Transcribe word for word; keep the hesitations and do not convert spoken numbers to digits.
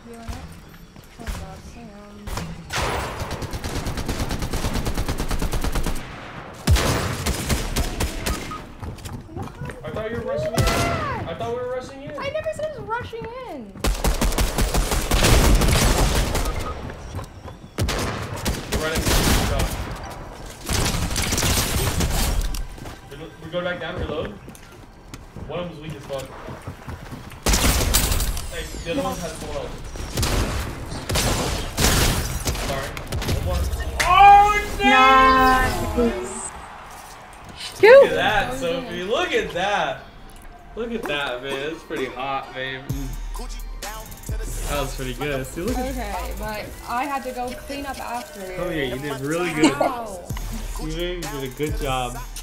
Doing it. Oh god, Sam. I thought you were rushing in. I thought we were rushing in. I never said I was rushing in. We're running. Go. We go back down, reload. One of them's weak as fuck. Hey, the other one has full health. Sorry. One more. Oh, Nice. Look at that, Sophie. Look at that. Look at that, man. It's pretty hot, babe. That was pretty good. See, look at Okay, but I had to go clean up after you. Oh yeah, you did really good. Wow. You did a good job.